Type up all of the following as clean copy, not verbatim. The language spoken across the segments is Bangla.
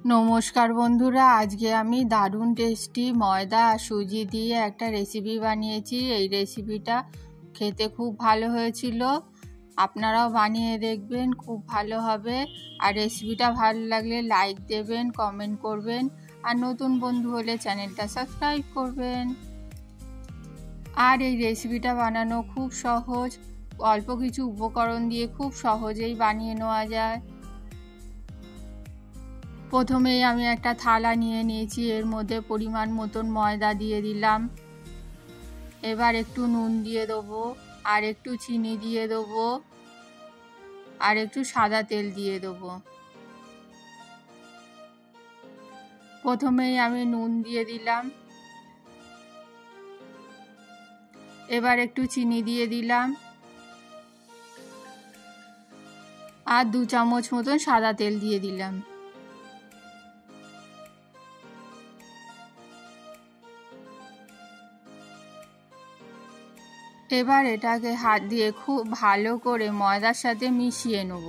নমস্কার বন্ধুরা, আজকে আমি দারুণ টেস্টি ময়দা আর সুজি দিয়ে একটা রেসিপি বানিয়েছি। এই রেসিপিটা খেতে খুব ভালো হয়েছিল, আপনারাও বানিয়ে দেখবেন, খুব ভালো হবে। আর রেসিপিটা ভালো লাগলে লাইক দেবেন, কমেন্ট করবেন, আর নতুন বন্ধু হলে চ্যানেলটা সাবস্ক্রাইব করবেন। আর এই রেসিপিটা বানানো খুব সহজ, অল্প কিছু উপকরণ দিয়ে খুব সহজেই বানিয়ে নেওয়া যায়। প্রথমেই আমি একটা থালা নিয়ে নিয়েছি, এর মধ্যে পরিমাণ মতন ময়দা দিয়ে দিলাম। এবার একটু নুন দিয়ে দেবো, আর একটু চিনি দিয়ে দেবো, আর একটু সাদা তেল দিয়ে দেবো। প্রথমেই আমি নুন দিয়ে দিলাম, এবার একটু চিনি দিয়ে দিলাম, আর 2 চামচ মতন সাদা তেল দিয়ে দিলাম। এবার এটাকে হাত দিয়ে খুব ভালো করে ময়দার সাথে মিশিয়ে নেব।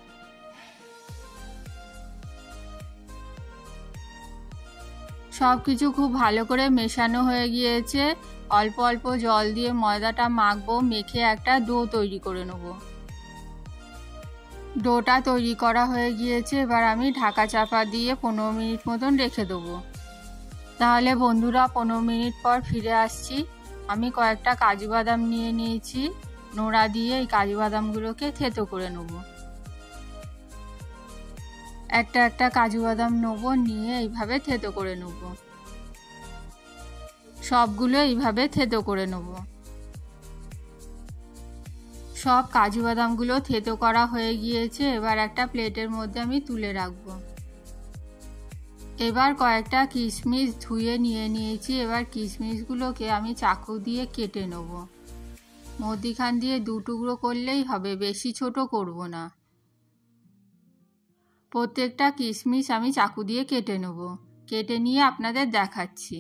সব কিছু খুব ভালো করে মেশানো হয়ে গিয়েছে। অল্প অল্প জল দিয়ে ময়দাটা মাখবো, মেখে একটা ডো তৈরি করে নেব। ডোটা তৈরি করা হয়ে গিয়েছে, এবার আমি ঢাকা চাপা দিয়ে 15 মিনিট মতন রেখে দেবো। তাহলে বন্ধুরা, 15 মিনিট পর ফিরে আসছি। আমি কয়েকটা কাজু বাদাম নিয়ে নিয়েছি, নোড়া দিয়ে এই কাজু বাদামগুলোকে থেতো করে নেব। একটা একটা কাজু বাদাম নেব, নিয়ে এইভাবে থেতো করে নেব। সবগুলো এইভাবে থেতো করে নেব। সব কাজু বাদামগুলো থেতো করা হয়ে গিয়েছে, এবার একটা প্লেটের মধ্যে আমি তুলে রাখবো। এবার কয়েকটা কিশমিশ ধুয়ে নিয়ে নিয়েছি, এবার কিশমিশগুলোকে আমি চাকু দিয়ে কেটে নেব। মধ্যিখান দিয়ে 2 টুকরো করলেই হবে, বেশি ছোট করব না। প্রত্যেকটা কিশমিশ আমি চাকু দিয়ে কেটে নেব, কেটে নিয়ে আপনাদের দেখাচ্ছি।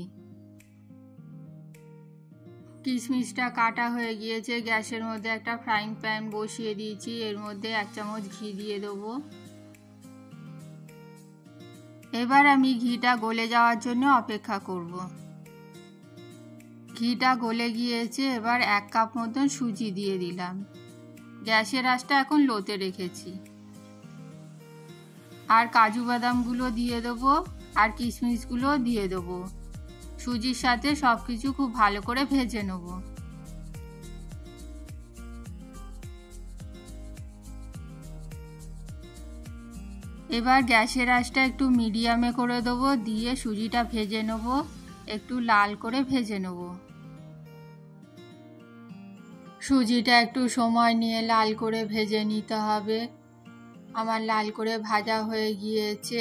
কিশমিশটা কাটা হয়ে গিয়েছে, গ্যাসের মধ্যে একটা ফ্রাইং প্যান বসিয়ে দিয়েছি, এর মধ্যে 1 চামচ ঘি দিয়ে দেবো। এবার আমি ঘিটা গলে যাওয়ার জন্য অপেক্ষা করব। ঘিটা গলে গিয়েছে, এবার 1 কাপ মতন সুজি দিয়ে দিলাম। গ্যাসের আঁচটা এখন লোতে রেখেছি। আর কাজু বাদামগুলো দিয়ে দেবো, আর কিশমিশগুলো দিয়ে দেবো। সুজির সাথে সব কিছু খুব ভালো করে ভেজে নেব। এবার গ্যাসের আঁচটা একটু মিডিয়ামে করে দেবো, দিয়ে সুজিটা ভেজে নেব, একটু লাল করে ভেজে নেব। সুজিটা একটু সময় নিয়ে লাল করে ভেজে নিতে হবে। আমার লাল করে ভাজা হয়ে গিয়েছে।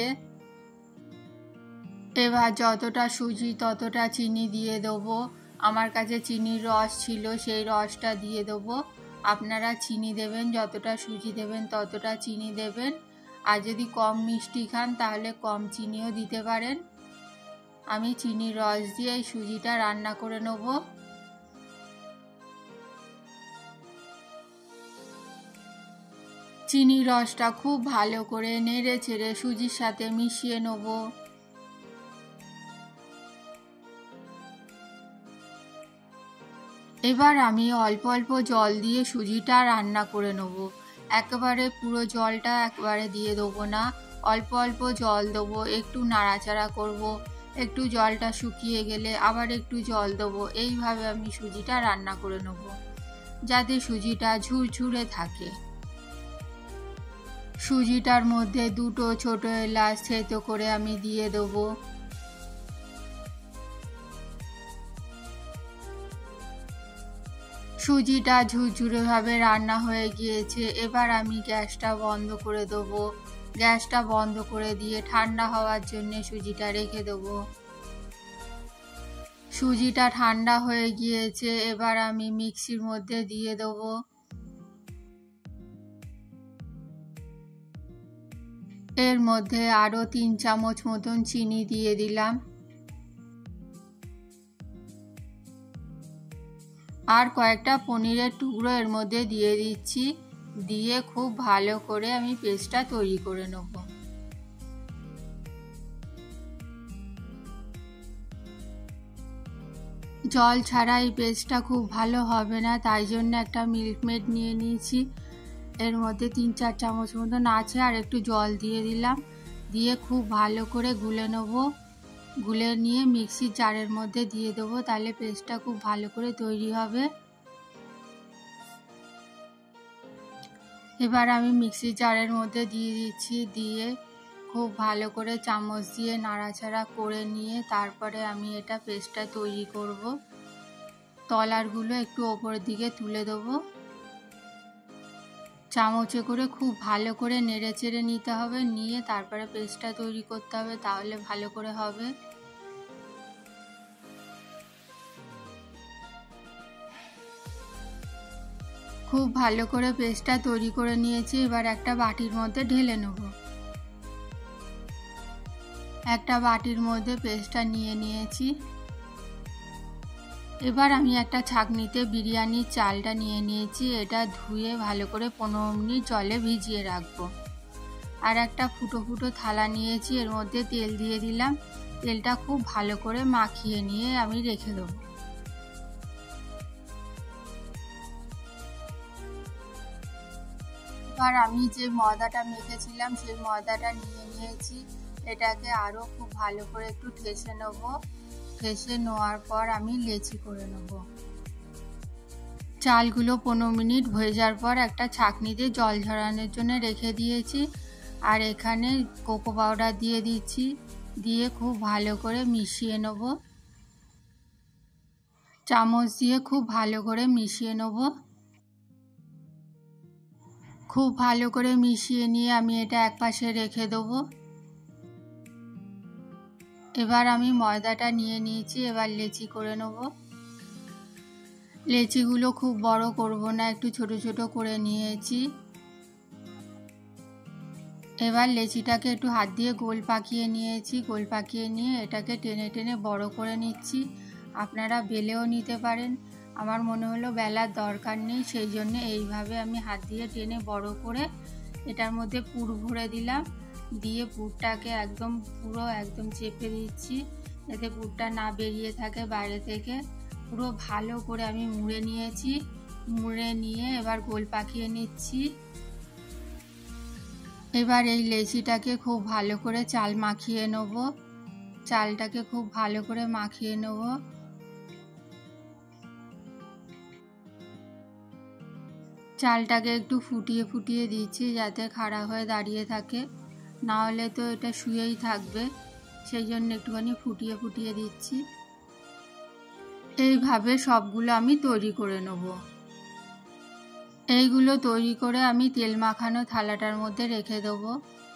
এবার যতটা সুজি ততটা চিনি দিয়ে দেবো। আমার কাছে চিনির রস ছিল, সেই রসটা দিয়ে দেবো। আপনারা চিনি দেবেন, যতটা সুজি দেবেন ততটা চিনি দেবেন। আর যদি কম মিষ্টি খান তাহলে কম চিনিও দিতে পারেন। আমি চিনির রস দিয়ে এই সুজিটা রান্না করে নেব। চিনির রসটা খুব ভালো করে নেড়ে চেড়ে সুজির সাথে মিশিয়ে নেব। এবার আমি অল্প অল্প জল দিয়ে সুজিটা রান্না করে নেব। একেবারে পুরো জলটা একবারে দিয়ে দেবো না, অল্প অল্প জল দেবো, একটু নাড়াচাড়া করব, একটু জলটা শুকিয়ে গেলে আবার একটু জল দেবো। এইভাবে আমি সুজিটা রান্না করে নেব, যাতে সুজিটা ঝুরঝুরে থাকে। সুজিটার মধ্যে 2টো ছোট এলাচ থেতো করে আমি দিয়ে দেবো। সুজিটা ঝুরঝুরেভাবে রান্না হয়ে গিয়েছে, এবার আমি গ্যাসটা বন্ধ করে দেবো। গ্যাসটা বন্ধ করে দিয়ে ঠান্ডা হওয়ার জন্য সুজিটা রেখে দেবো। সুজিটা ঠান্ডা হয়ে গিয়েছে, এবার আমি মিক্সির মধ্যে দিয়ে দেবো। এর মধ্যে আরও 3 চামচ মতন চিনি দিয়ে দিলাম। আর কয়েকটা পনিরের টুকরো এর মধ্যে দিয়ে দিচ্ছি, দিয়ে খুব ভালো করে আমি পেস্টটা তৈরি করে নেব। জল ছাড়া এই পেস্টটা খুব ভালো হবে না, তাই জন্য একটা মিল্ক মেড নিয়ে নিয়েছি। এর মধ্যে 3-4 চামচ মতন আছে, আর একটু জল দিয়ে দিলাম, দিয়ে খুব ভালো করে গুলে নেব। গুলে নিয়ে মিক্সির জারের মধ্যে দিয়ে দেবো, তাহলে পেস্টটা খুব ভালো করে তৈরি হবে। এবার আমি মিক্সির জারের মধ্যে দিয়ে দিচ্ছি, দিয়ে খুব ভালো করে চামচ দিয়ে নাড়াচাড়া করে নিয়ে তারপরে আমি এটা পেস্টটা তৈরি করব। তলারগুলো একটু ওপরের দিকে তুলে দেবো, চামচে করে খুব ভালো করে নেড়ে চেড়ে নিতে হবে, নিয়ে তারপরে পেস্টটা তৈরি করতে হবে, তাহলে ভালো করে হবে। খুব ভালো করে পেস্টটা তৈরি করে নিয়েছি। এবার একটা বাটির মধ্যে ঢেলে নেব। একটা বাটির মধ্যে পেস্টটা নিয়ে নিয়েছি। এবার আমি একটা ছাঁকনিতে বিরিয়ানির চালটা নিয়ে নিয়েছি, এটা ধুয়ে ভালো করে 15 মিনিট জলে ভিজিয়ে রাখবো। আর একটা ফুটো ফুটো থালা নিয়েছি, এর মধ্যে তেল দিয়ে দিলাম, তেলটা খুব ভালো করে মাখিয়ে নিয়ে আমি রেখে দেবো। এবার আমি যে ময়দাটা মেখেছিলাম সেই ময়দাটা নিয়ে নিয়েছি, এটাকে আরও খুব ভালো করে একটু ঠেসে নেব। ঠেসে নেওয়ার পর আমি লেচি করে নেব। চালগুলো 15 মিনিট ভেজার পর একটা ছাঁকনিতে জল ঝরানোর জন্য রেখে দিয়েছি, আর এখানে কোকো পাউডার দিয়ে দিচ্ছি, দিয়ে খুব ভালো করে মিশিয়ে নেব। চামচ দিয়ে খুব ভালো করে মিশিয়ে নেব। খুব ভালো করে মিশিয়ে নিয়ে আমি এটা একপাশে রেখে দেবো। এবার আমি ময়দাটা নিয়ে নিয়েছি, এবার লেচি করে নেব। লেচিগুলো খুব বড় করব না, একটু ছোট ছোট করে নিয়েছি। এবার লেচিটাকে একটু হাত দিয়ে গোল পাকিয়ে নিয়েছি, গোল পাকিয়ে নিয়ে এটাকে টেনে টেনে বড় করে নিচ্ছি। আপনারা বেলেও নিতে পারেন, আমার মনে হলো বেলার দরকার নেই, সেই জন্য এইভাবে আমি হাত দিয়ে টেনে বড় করে এটার মধ্যে পুর ভরে দিলাম। দিয়ে পুরটাকে একদম পুরো একদম চেপে দিচ্ছি, যাতে পুরটা না বেরিয়ে থাকে বাইরে থেকে। পুরো ভালো করে আমি মুড়ে নিয়েছি, মুড়ে নিয়ে এবার গোল পাকিয়ে নিচ্ছি। এবার এই লেচিটাকে খুব ভালো করে চাল মাখিয়ে নেব, চালটাকে খুব ভালো করে মাখিয়ে নেব। চালটাকে একটু ফুটিয়ে ফুটিয়ে দিচ্ছি, যাতে খাড়া হয়ে দাঁড়িয়ে থাকে, না হলে তো এটা শুয়েই থাকবে, সেই জন্য একটুখানি ফুটিয়ে ফুটিয়ে দিচ্ছি। এইভাবে সবগুলো আমি তৈরি করে নেব। এইগুলো তৈরি করে আমি তেল মাখানো থালাটার মধ্যে রেখে দেবো।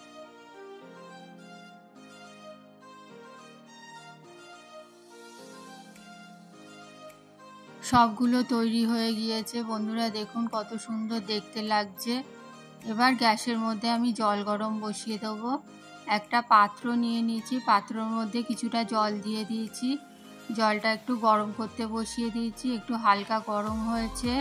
সবগুলো তৈরি হয়ে গিয়েছে বন্ধুরা, দেখুন কত সুন্দর দেখতে লাগছে। এবার গ্যাসের মধ্যে আমি জল গরম বসিয়ে দেবো। একটা পাত্র নিয়ে নিয়েছি, পাত্রের মধ্যে কিছুটা জল দিয়ে দিয়েছি, জলটা একটু গরম করতে বসিয়ে দিয়েছি, একটু হালকা গরম হয়েছে।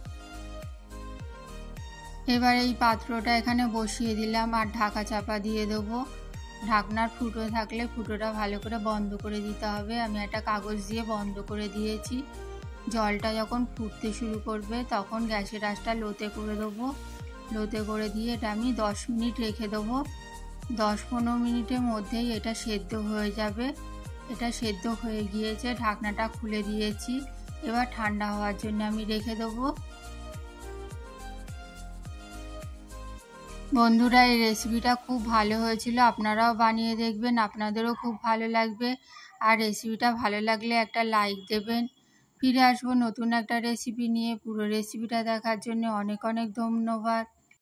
এবার এই পাত্রটা এখানে বসিয়ে দিলাম আর ঢাকা চাপা দিয়ে দেবো। ঢাকনার ফুটো থাকলে ফুটোটা ভালো করে বন্ধ করে দিতে হবে, আমি একটা কাগজ দিয়ে বন্ধ করে দিয়েছি। জলটা যখন ফুটতে শুরু করবে তখন গ্যাসের আঁচটা লোতে করে দেবো। লোতে করে দিয়ে এটা আমি 10 মিনিট রেখে দেবো। 10-15 মিনিটের মধ্যেই এটা সেদ্ধ হয়ে যাবে। এটা সেদ্ধ হয়ে গিয়েছে, ঢাকনাটা খুলে দিয়েছি। এবার ঠান্ডা হওয়ার জন্য আমি রেখে দেবো। বন্ধুরা, এই রেসিপিটা খুব ভালো হয়েছিল, আপনারাও বানিয়ে দেখবেন, আপনাদেরও খুব ভালো লাগবে। আর রেসিপিটা ভালো লাগলে একটা লাইক দেবেন। ফিরে আসবো নতুন একটা রেসিপি নিয়ে। পুরো রেসিপিটা দেখার জন্য অনেক অনেক ধন্যবাদ।